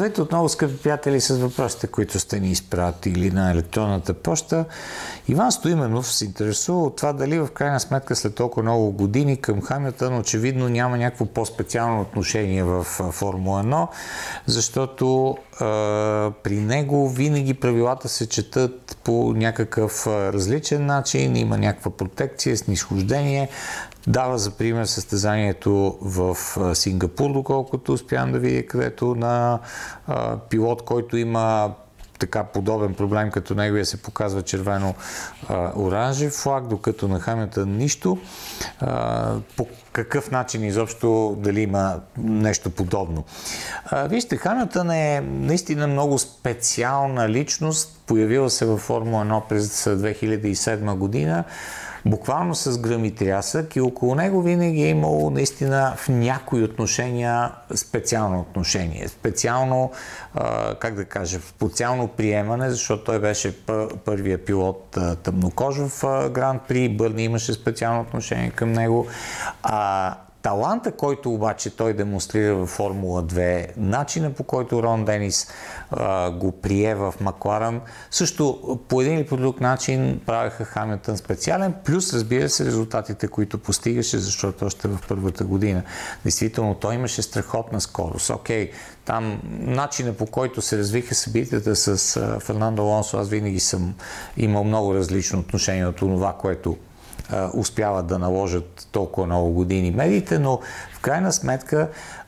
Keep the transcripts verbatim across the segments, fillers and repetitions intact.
Здравейте отново, скъпи приятели, с въпросите, които сте ни изпратили на електронната поща. Иван Стоименов се интересува от това дали в крайна сметка след толкова много години към Хамилтън очевидно няма някакво по-специално отношение в Формула едно, защото е, при него винаги правилата се четат по някакъв различен начин, има някаква протекция, снисхождение. Дава за пример състезанието в Сингапур, доколкото успявам да видя, където на а, пилот, който има така подобен проблем като неговия, се показва червено-оранжев флаг, докато на Хамилтън нищо. А, по какъв начин изобщо дали има нещо подобно? А, вижте, Хамилтън е наистина много специална личност, появила се във Формула едно през две хиляди и седма година. Буквално с гръм и трясък, и около него винаги е имало наистина в някои отношения специално отношение. Специално, как да кажа, специално приемане, защото той беше първия пилот тъмнокож в Гранд При, Бърни имаше специално отношение към него. А таланта, който обаче той демонстрира във Формула две, начина по който Рон Денис а, го прие в Макларен, също по един или по друг начин правеха Хамилтън специален, плюс разбира се резултатите, които постигаше, защото още в първата година. Действително той имаше страхотна скорост. Окей, там начина по който се развиха събитията с а, Фернандо Алонсо, аз винаги съм имал много различно отношение от това, което успяват да наложат толкова много години медиите, но в крайна сметка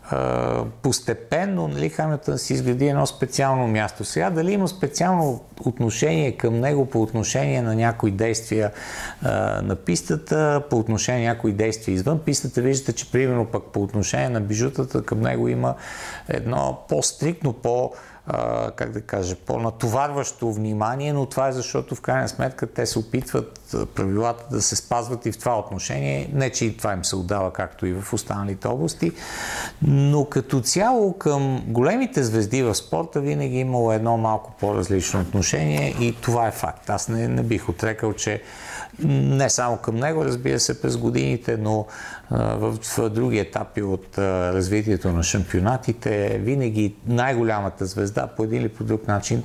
постепенно, нали, Хамилтън си изгради едно специално място. Сега дали има специално отношение към него по отношение на някои действия а, на пистата, по отношение на някои действия извън пистата, виждате, че примерно пък по отношение на бижутата към него има едно по-стриктно, по- Uh, как да кажа, по-натоварващо внимание, но това е защото в крайна сметка те се опитват правилата да се спазват и в това отношение. Не, че и това им се отдава, както и в останалите области, но като цяло към големите звезди в спорта винаги имало едно малко по-различно отношение и това е факт. Аз не, не бих отрекал, че не само към него, разбира се, през годините, но а, в, в други етапи от а, развитието на шампионатите, винаги най-голямата звезда по един или по друг начин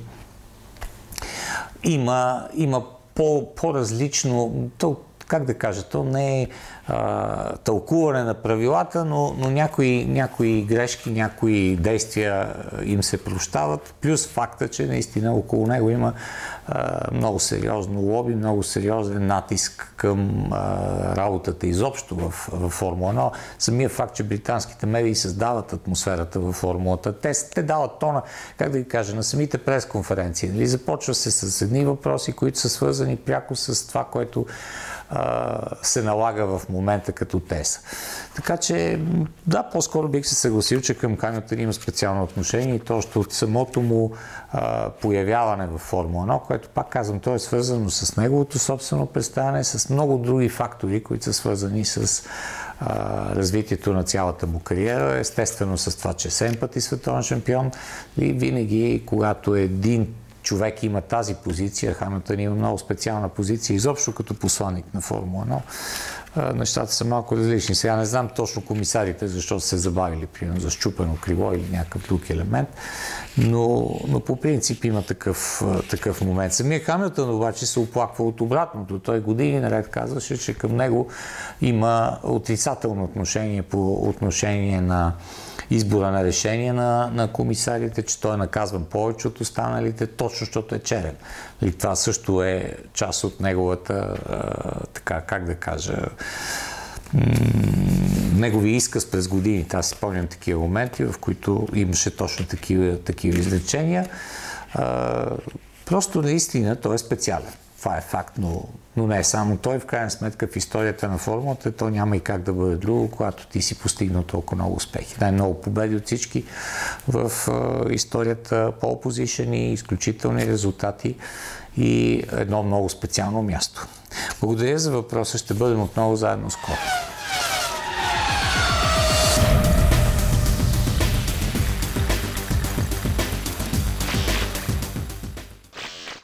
има, има по, по-различно, то, как да кажа, то не е а, тълкуване на правилата, но, но някои, някои грешки, някои действия им се прощават, плюс факта, че наистина около него има а, много сериозно лоби, много сериозен натиск към а, работата изобщо в, в Формула едно. Самия факт, че британските медии създават атмосферата във Формулата, те, те дават тона, как да ви кажа, на самите пресконференции. Нали? Започва се с едни въпроси, които са свързани пряко с това, което се налага в момента като тест. Така че, да, по-скоро бих се съгласил, че към Хамилтън има специално отношение и то още от самото му а, появяване в Формула едно, което пак казвам, то е свързано с неговото собствено представяне, с много други фактори, които са свързани с а, развитието на цялата му кариера, естествено с това, че седем пъти световен шампион и винаги, когато един човек има тази позиция, Хамилтън има много специална позиция, изобщо като посланник на Формула едно. Нещата са малко различни. Сега не знам точно комисарите, защото се забавили, примерно, за счупено крило или някакъв друг елемент, но, но по принцип има такъв, такъв момент. Самия Хамилтън обаче се оплаква от обратното. Той години наред казваше, че към него има отрицателно отношение по отношение на избора на решение на, на комисарите, че той е наказван повече от останалите, точно защото е черен. И това също е част от неговата, а, така, как да кажа, негови изказ през годините. Аз си спомням такива моменти, в които имаше точно такива, такива изречения. А, просто наистина той е специален. Това е факт, но, но не е само той. В крайна сметка в историята на формулата то няма и как да бъде друго, когато ти си постигнал толкова много успехи. Най-много победи от всички в а, историята, pole position и изключителни резултати и едно много специално място. Благодаря за въпроса. Ще бъдем отново заедно скоро.